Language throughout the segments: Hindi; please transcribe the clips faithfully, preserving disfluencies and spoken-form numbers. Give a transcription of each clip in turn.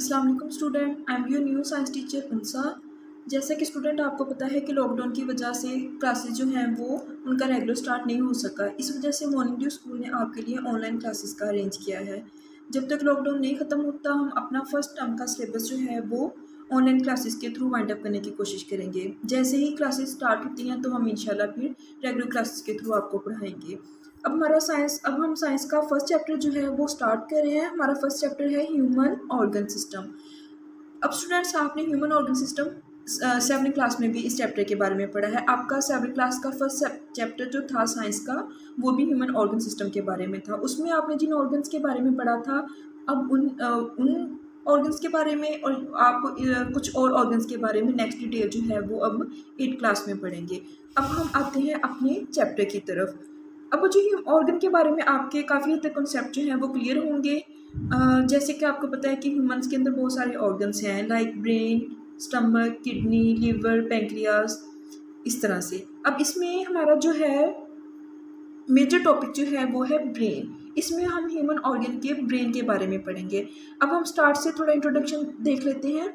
अस्सलाम वालेकुम student, I am your new science teacher Unsa. जैसा कि स्टूडेंट आपको पता है कि लॉकडाउन की वजह से क्लासेस जो हैं वो उनका रेगुलर स्टार्ट नहीं हो सका। इस वजह से मॉर्निंग ड्यू स्कूल ने आपके लिए ऑनलाइन क्लासेस का अरेंज किया है। जब तक लॉकडाउन नहीं ख़त्म होता हम अपना फर्स्ट टर्म का सिलेबस जो है वो ऑनलाइन क्लासेस के थ्रू वाइंड अप करने की कोशिश करेंगे। जैसे ही क्लासेस स्टार्ट होती हैं तो हम इंशाल्लाह फिर रेगुलर क्लासेस के थ्रू आपको पढ़ाएंगे। अब हमारा साइंस अब हम साइंस का फर्स्ट चैप्टर जो है वो स्टार्ट कर रहे हैं। हमारा फर्स्ट चैप्टर है ह्यूमन ऑर्गन सिस्टम। अब स्टूडेंट्स आपने human organ system seventh class में भी इस चैप्टर के बारे में पढ़ा है। आपका सेवन्थ क्लास का फर्स्ट चैप्टर जो था साइंस का वो भी ह्यूमन ऑर्गन सिस्टम के बारे में था। उसमें आपने जिन ऑर्गन्स के बारे में पढ़ा था अब उन उन ऑर्गन्स के बारे में और आप कुछ और ऑर्गन्स के बारे में नेक्स्ट डिटेल जो है वो अब एट क्लास में पढ़ेंगे। अब हम आते हैं अपने चैप्टर की तरफ। अब जो ऑर्गन के बारे में आपके काफ़ी हद तक कॉन्सेप्ट जो हैं वो क्लियर होंगे। uh, जैसे कि आपको पता है कि ह्यूमंस के अंदर बहुत सारे ऑर्गन्स हैं like brain, stomach, kidney, liver, pancreas, इस तरह से। अब इसमें हमारा जो है मेजर टॉपिक जो है वो है ब्रेन। इसमें हम ह्यूमन ऑर्गन के ब्रेन के बारे में पढ़ेंगे। अब हम स्टार्ट से थोड़ा इंट्रोडक्शन देख लेते हैं।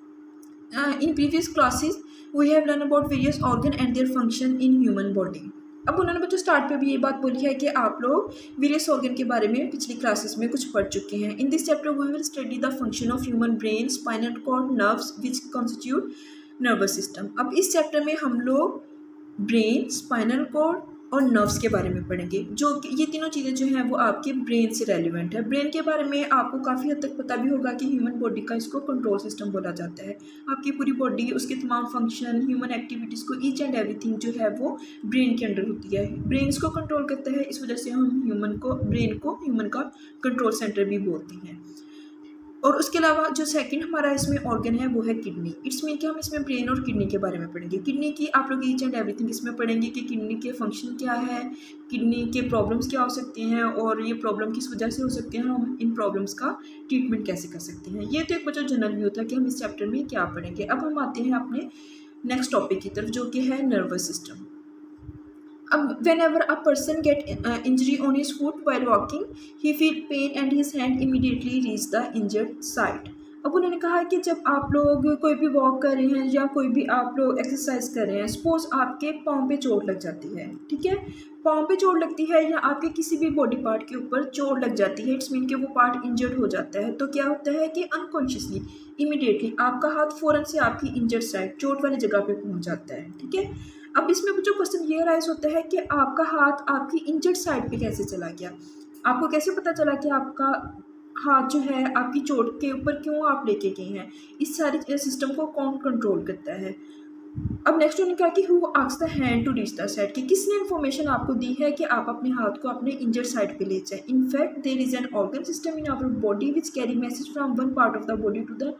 In previous classes we have learn about various organ and their function in human body. अब उन्होंने बच्चों स्टार्ट पे भी ये बात बोली है कि आप लोग वेरियस ऑर्गन के बारे में पिछली क्लासेस में कुछ पढ़ चुके हैं। In this chapter we will study the function of human brain, spinal cord, nerves which constitute nervous system. अब इस चैप्टर में हम लोग ब्रेन, स्पाइनल कॉर्ड और नर्व्स के बारे में पढ़ेंगे, जो ये तीनों चीज़ें जो हैं वो आपके ब्रेन से रेलिवेंट है। ब्रेन के बारे में आपको काफ़ी हद तक पता भी होगा कि ह्यूमन बॉडी का इसको कंट्रोल सिस्टम बोला जाता है। आपकी पूरी बॉडी, उसके तमाम फंक्शन, ह्यूमन एक्टिविटीज़ को, ईच एंड एवरीथिंग जो है वो ब्रेन के अंडर होती है। ब्रेन इसको कंट्रोल करता है, इस वजह से हम ह्यूमन को ब्रेन को ह्यूमन का कंट्रोल सेंटर भी बोलते हैं। और उसके अलावा जो सेकंड हमारा इसमें ऑर्गन है वो है किडनी। इट्स मीन कि हम इसमें ब्रेन और किडनी के बारे में पढ़ेंगे। किडनी की आप लोग ईच एंड एवरीथिंग इसमें पढ़ेंगे कि किडनी के फंक्शन क्या है, किडनी के प्रॉब्लम्स क्या हो सकते हैं और ये प्रॉब्लम किस वजह से हो सकते हैं, हम इन प्रॉब्लम्स का ट्रीटमेंट कैसे कर सकते हैं। ये तो एक बच्चा जनरल व्यू था कि हम इस चैप्टर में क्या पढ़ेंगे। अब हम आते हैं अपने नेक्स्ट टॉपिक की तरफ, जो कि है नर्वस सिस्टम। अब whenever a person get uh, injury on his foot while walking, he feel pain and his hand immediately reach the injured site. अब उन्होंने कहा कि जब आप लोग कोई भी वॉक कर रहे हैं या कोई भी आप लोग एक्सरसाइज कर रहे हैं, सपोज आपके पाँव पे चोट लग जाती है, ठीक है, पाँव पे चोट लगती है या आपके किसी भी बॉडी पार्ट के ऊपर चोट लग जाती है, इट्स मीन कि वो पार्ट इंजर्ड हो जाता है, तो क्या होता है कि अनकॉन्शियसली इमीडिएटली आपका हाथ फ़ौरन से आपकी इंजर्ड साइड, चोट वाली जगह पे पहुंच जाता है, ठीक है। अब इसमें जो क्वेश्चन ये राइज होता है कि आपका हाथ आपकी इंजर्ड साइड पे कैसे चला गया, आपको कैसे पता चला कि आपका हाथ जो है आपकी चोट के ऊपर क्यों आप लेके गए हैं, इस सारी सिस्टम को कौन कंट्रोल करता है। अब नेक्स्ट उन्होंने कहा कि who asks the hand to reach the side, कि किसने इन्फॉर्मेशन आपको दी है कि आप अपने हाथ को अपने इंजर्ड साइड पे ले जाएं। In fact there is an organ system in our body which carry message from one part of the body to the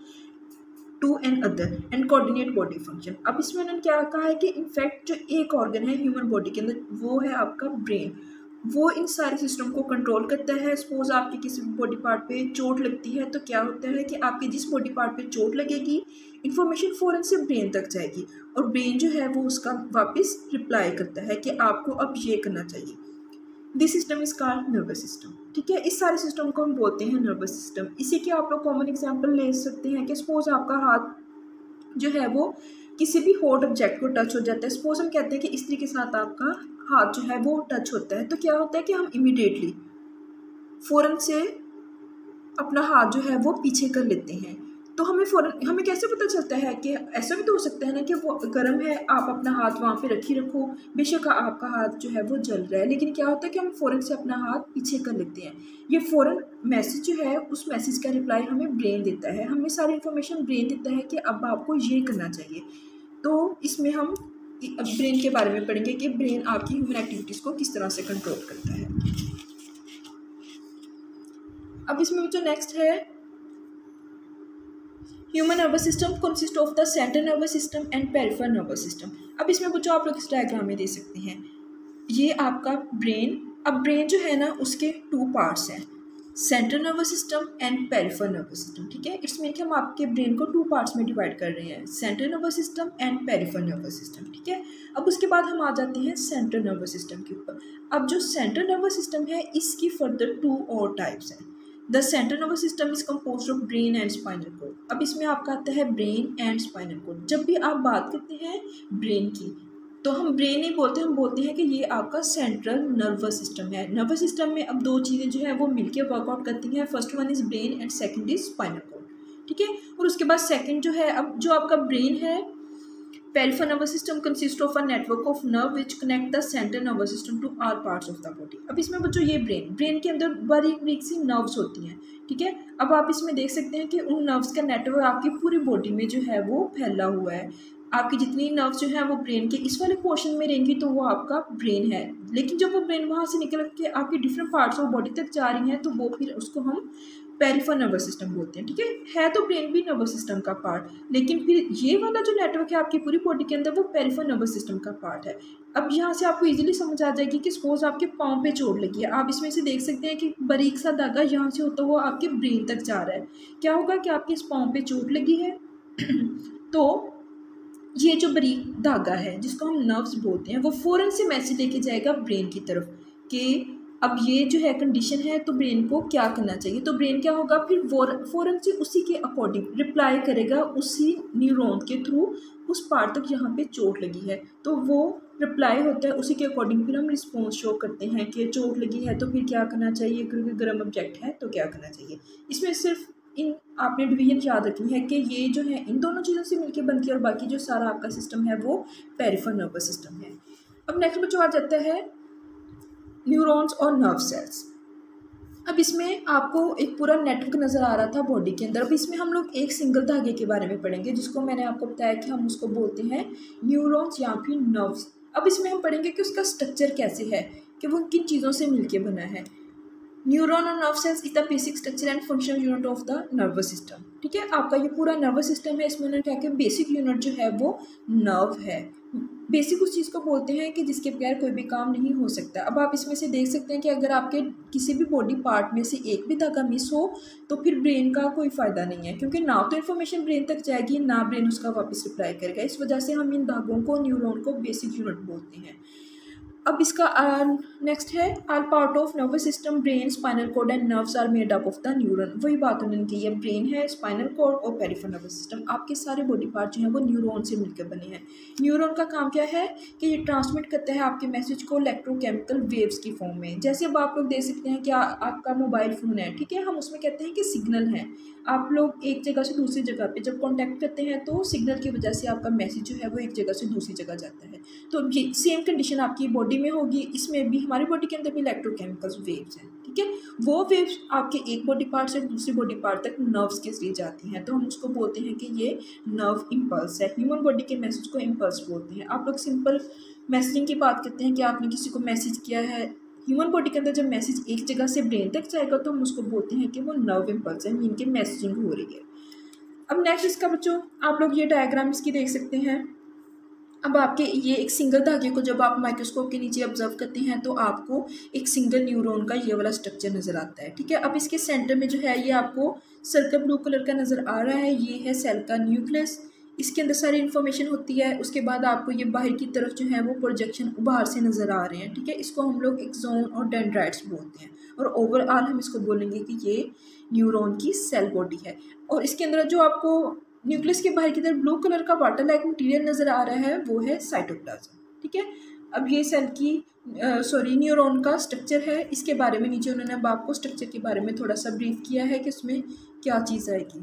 to and other and coordinate body function. अब इसमें उन्होंने क्या कहा है कि इनफैक्ट जो एक ऑर्गन है ह्यूमन बॉडी के अंदर वो है आपका ब्रेन, वो इन सारे सिस्टम को कंट्रोल करता है। सपोज आपके किसी बॉडी पार्ट पे चोट लगती है तो क्या होता है कि आपके जिस बॉडी पार्ट पे चोट लगेगी इन्फॉर्मेशन फ़ौरन से ब्रेन तक जाएगी और ब्रेन जो है वो उसका वापस रिप्लाई करता है कि आपको अब ये करना चाहिए। This system is called nervous system, ठीक है। इस सारे सिस्टम को हम बोलते हैं नर्वस सिस्टम। इसी के आप लोग कॉमन एग्जांपल ले सकते हैं कि सपोज आपका हाथ जो है वो किसी भी हॉट ऑब्जेक्ट को टच हो जाता है, सपोज हम कहते हैं कि इस्त्री के साथ आपका हाथ जो है वो टच होता है, तो क्या होता है कि हम इमीडिएटली फ़ौरन से अपना हाथ जो है वो पीछे कर लेते हैं। तो हमें फ़ौरन हमें कैसे पता चलता है कि ऐसा भी तो हो सकता है ना कि वो गर्म है, आप अपना हाथ वहाँ पे रखी रखो, बेशक आपका हाथ जो है वो जल रहा है, लेकिन क्या होता है कि हम फ़ौरन से अपना हाथ पीछे कर लेते हैं। ये फ़ौरन मैसेज जो है उस मैसेज का रिप्लाई हमें ब्रेन देता है, हमें सारी इन्फॉर्मेशन ब्रेन देता है कि अब आपको ये करना चाहिए। तो इसमें हम ब्रेन के बारे में पढ़ेंगे कि ब्रेन आपकी ह्यूमन एक्टिविटीज़ को किस तरह से कंट्रोल करता है। अब इसमें जो नेक्स्ट है human nervous system consist of the central nervous system and peripheral nervous system. अब इसमें बच्चों आप लोग इस डायग्राम में दे सकते हैं, ये आपका ब्रेन, अब ब्रेन जो है ना उसके टू पार्ट्स हैं, central nervous system and peripheral nervous system, ठीक है। इट्स मीन कि हम आपके ब्रेन को टू पार्ट्स में डिवाइड कर रहे हैं, central nervous system and peripheral nervous system, ठीक है। अब उसके बाद हम आ जाते हैं सेंट्रल नर्वस सिस्टम के ऊपर। अब जो सेंट्रल नर्वस सिस्टम है इसकी फर्दर टू और टाइप्स हैं। The central nervous system is compose of brain and spinal cord. अब इसमें आपका आता है ब्रेन एंड स्पाइनल कोड। जब भी आप बात करते हैं ब्रेन की तो हम ब्रेन नहीं बोलते, हम बोलते हैं कि ये आपका सेंट्रल नर्वस सिस्टम है। नर्वस सिस्टम में अब दो चीज़ें जो है वो मिलकर वर्कआउट करती हैं। First one is brain and second is spinal cord, ठीक है। और उसके बाद सेकंड जो है, अब जो आपका ब्रेन है, peripheral nervous system consist of a network of nerve which connect the central nervous system to all parts of the body. अब इसमें बच्चों ये ब्रेन ब्रेन के अंदर बारीक बारीक सी नर्व्स होती हैं, ठीक है। अब आप इसमें देख सकते हैं कि उन नर्व्स का नेटवर्क आपकी पूरी बॉडी में जो है वो फैला हुआ है। आपकी जितनी नर्व्स जो है वो ब्रेन के इस वाले पोर्शन में रहेंगी तो वो आपका ब्रेन है। लेकिन जब वो ब्रेन वहाँ से निकल के आपके डिफरेंट पार्ट्स ऑफ बॉडी तक जा रही हैं तो वो फिर उसको हम पेरिफेरल नर्वस सिस्टम बोलते हैं, ठीक है। है तो ब्रेन भी नर्वस सिस्टम का पार्ट, लेकिन फिर ये वाला जो नेटवर्क है आपकी पूरी बॉडी के अंदर वो पेरिफेरल नर्वस सिस्टम का पार्ट है। अब यहाँ से आपको इजीली समझ आ जाएगी कि सपोज आपके पाँव पे चोट लगी है, आप इसमें से देख सकते हैं कि बारीक सा धागा यहाँ से होता हुआ आपके ब्रेन तक जा रहा है। क्या होगा कि आपके इस पाँव पे चोट लगी है तो ये जो बारीक धागा है जिसको हम नर्व्स बोलते हैं वो फ़ौरन से मैसेज लेके जाएगा ब्रेन की तरफ कि अब ये जो है कंडीशन है तो ब्रेन को क्या करना चाहिए। तो ब्रेन क्या होगा फिर फ़ौरन से उसी के अकॉर्डिंग रिप्लाई करेगा, उसी न्यूरॉन के थ्रू उस पार्ट तक यहाँ पे चोट लगी है तो वो रिप्लाई होता है, उसी के अकॉर्डिंग फिर हम रिस्पॉन्स शो करते हैं कि चोट लगी है तो फिर क्या करना चाहिए, क्योंकि गर्म ऑब्जेक्ट है तो क्या करना चाहिए। इसमें सिर्फ इन आपने डिवीजन याद रखनी है कि ये जो है इन दोनों चीज़ों से मिलकर बनती है और बाकी जो सारा आपका सिस्टम है वो पेरिफेरल नर्वस सिस्टम है। अब नेक्स्ट बच्चों आ जाता है न्यूरॉन्स और नर्व सेल्स। अब इसमें आपको एक पूरा नेटवर्क नज़र आ रहा था बॉडी के अंदर। अब इसमें हम लोग एक सिंगल धागे के बारे में पढ़ेंगे जिसको मैंने आपको बताया कि हम उसको बोलते हैं न्यूरॉन्स या फिर नर्व्स। अब इसमें हम पढ़ेंगे कि उसका स्ट्रक्चर कैसे है, कि वो किन चीज़ों से मिलके बना है। न्यूरॉन और nerve cells is the basic structure and functional unit of the nervous system, ठीक है। आपका ये पूरा नर्वस सिस्टम है, इसमें उन्होंने क्या कि बेसिक यूनिट जो है वो नर्व है। बेसिक उस चीज़ को बोलते हैं कि जिसके बगैर कोई भी काम नहीं हो सकता। अब आप इसमें से देख सकते हैं कि अगर आपके किसी भी बॉडी पार्ट में से एक भी धागा मिस हो तो फिर ब्रेन का कोई फ़ायदा नहीं है, क्योंकि ना तो इन्फॉर्मेशन ब्रेन तक जाएगी ना ब्रेन उसका वापस रिप्लाई करेगा। इस वजह से हम इन धागों को न्यूरॉन को बेसिक यूनिट बोलते हैं। अब इसका नेक्स्ट है all part of nervous system brain spinal cord and nerves are made up of the neuron. वही बात उन्होंने की है, ब्रेन है, स्पाइनल कोड और पेरिफेरल नर्वस सिस्टम। आपके सारे बॉडी पार्ट जो हैं वो न्यूरॉन से मिलकर बने हैं। न्यूरॉन का काम क्या है कि ये ट्रांसमिट करता है आपके मैसेज को इलेक्ट्रोकेमिकल वेव्स की फॉर्म में। जैसे अब आप लोग देख सकते हैं कि आ, आपका मोबाइल फ़ोन है, ठीक है, हम उसमें कहते हैं कि सिग्नल है। आप लोग एक जगह से दूसरी जगह पे जब कांटेक्ट करते हैं तो सिग्नल की वजह से आपका मैसेज जो है वो एक जगह से दूसरी जगह जाता है। तो ये सेम कंडीशन आपकी बॉडी में होगी, इसमें भी हमारी बॉडी के अंदर भी इलेक्ट्रोकेमिकल वेव्स हैं, ठीक है। वो वेव्स आपके एक बॉडी पार्ट से दूसरी बॉडी पार्ट तक नर्व्स के जरिए जाती हैं, तो हम उसको बोलते हैं कि ये नर्व इम्पल्स है। ह्यूमन बॉडी के मैसेज को इम्पल्स बोलते हैं। आप लोग सिंपल मैसेजिंग की बात करते हैं कि आपने किसी को मैसेज किया है, ह्यूमन बॉडी के अंदर जब मैसेज एक जगह से ब्रेन तक जाएगा तो हम उसको बोलते हैं कि वो नर्व इम्पल्स है, इनकी मैसेजिंग हो रही है। अब नेक्स्ट इसका बच्चों आप लोग ये डायग्राम इसकी देख सकते हैं। अब आपके ये एक सिंगल धागे को जब आप माइक्रोस्कोप के नीचे ऑब्जर्व करते हैं तो आपको एक सिंगल न्यूरॉन का ये वाला स्ट्रक्चर नज़र आता है, ठीक है। अब इसके सेंटर में जो है ये आपको सर्कल ब्लू कलर का नज़र आ रहा है, ये है सेल का न्यूक्लियस। इसके अंदर सारी इन्फॉर्मेशन होती है। उसके बाद आपको ये बाहर की तरफ जो है वो प्रोजेक्शन बाहर से नज़र आ रहे हैं, ठीक है। इसको हम लोग एक्सोन और डेंड्राइट्स बोलते हैं और ओवरऑल हम इसको बोलेंगे कि ये न्यूरॉन की सेल बॉडी है। और इसके अंदर जो आपको न्यूक्लियस के बाहर की तरफ ब्लू कलर का वाटर लाइक मटीरियल नज़र आ रहा है वो है साइटोप्लाज्म, ठीक है। अब ये सेल की सॉरी न्यूरॉन का स्ट्रक्चर है। इसके बारे में नीचे उन्होंने अब आपको स्ट्रक्चर के बारे में थोड़ा सा ब्रीफ किया है कि उसमें क्या चीज़ आएगी।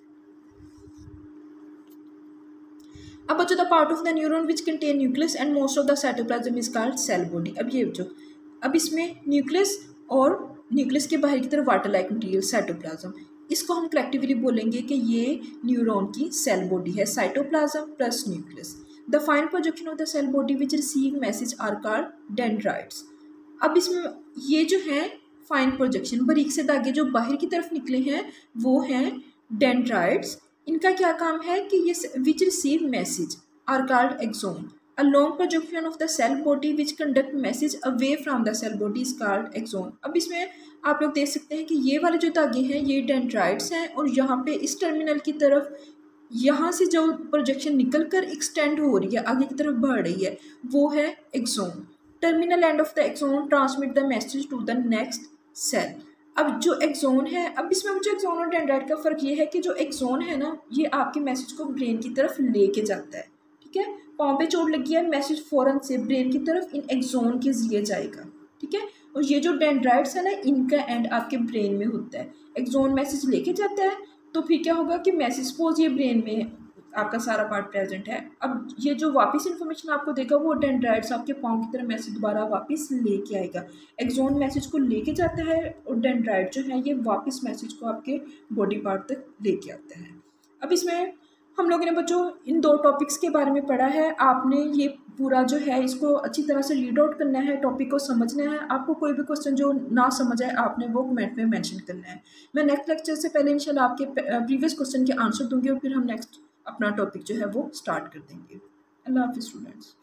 अब बच्चों the part of the neuron which contain nucleus and most of the cytoplasm is called cell body. अब ये बच्चों अब इसमें न्यूक्लियस और न्यूक्लियस के बाहर की तरफ वाटर लाइक मटीरियल साइटोप्लाज्म, इसको हम कलेक्टिवली बोलेंगे कि ये न्यूरॉन की सेल बॉडी है, cytoplasm plus nucleus. The fine projection of the cell body which receive message are called dendrites. अब इसमें ये जो है फाइन प्रोजेक्शन बारीक से धागे जो बाहर की तरफ निकले हैं वो हैं डेंड्राइट्स। इनका क्या काम है कि ये which receive message are called axon. A long projection of the cell body which conduct message away from the cell body is called axon। अब इसमें आप लोग देख सकते हैं कि ये वाले जो धागे हैं ये डेंड्राइट्स हैं और यहाँ पे इस टर्मिनल की तरफ यहाँ से जो प्रोजेक्शन निकल कर एक्सटेंड हो रही है, आगे की तरफ बढ़ रही है, वो है axon. Terminal end of the axon transmit the message to the next cell. अब जो एक्सोन है, अब इसमें जो एक्सोन और डेंड्राइट का फ़र्क ये है कि जो एक्सोन है ना, ये आपके मैसेज को ब्रेन की तरफ लेके जाता है, ठीक है। पाँव पे चोट लगी है, मैसेज फ़ौरन से ब्रेन की तरफ इन एक्सोन के ज़रिए जाएगा, ठीक है। और ये जो डेंड्राइट्स है ना, इनका एंड आपके ब्रेन में होता है। एक्सोन मैसेज लेके जाता है, तो फिर क्या होगा कि मैसेज सपोज ये ब्रेन में आपका सारा पार्ट प्रेजेंट है। अब ये जो वापस इन्फॉर्मेशन आपको देगा वो डेंड्राइट्स आपके पाँव की तरह मैसेज दोबारा वापस लेके आएगा। एक्सोन मैसेज को लेके जाता है और डेंड्राइट जो है ये वापस मैसेज को आपके बॉडी पार्ट तक लेके आता है। अब इसमें हम लोगों ने बच्चों इन दो टॉपिक्स के बारे में पढ़ा है। आपने ये पूरा जो है इसको अच्छी तरह से रीड आउट करना है, टॉपिक को समझना है। आपको कोई भी क्वेश्चन जो ना समझ आए आपने वो कमेंट में मेंशन करना है। मैं नेक्स्ट लेक्चर से पहले इंशाल्लाह आपके प्रीवियस क्वेश्चन के आंसर दूंगी और फिर हम नेक्स्ट अपना टॉपिक जो है वो स्टार्ट कर देंगे। अल्लाह हाफिज़ स्टूडेंट्स।